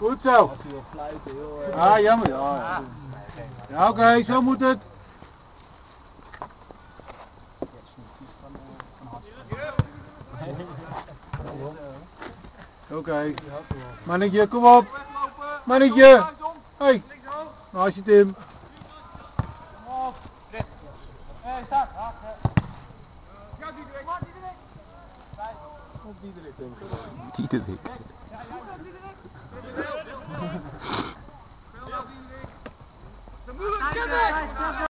Goed zo. Ah, jammer. Ja, ja oké, zo moet het. Oké. Mannetje, kom op. Mannetje. Hey. Nou, als je Tim. Diederik. Diederik.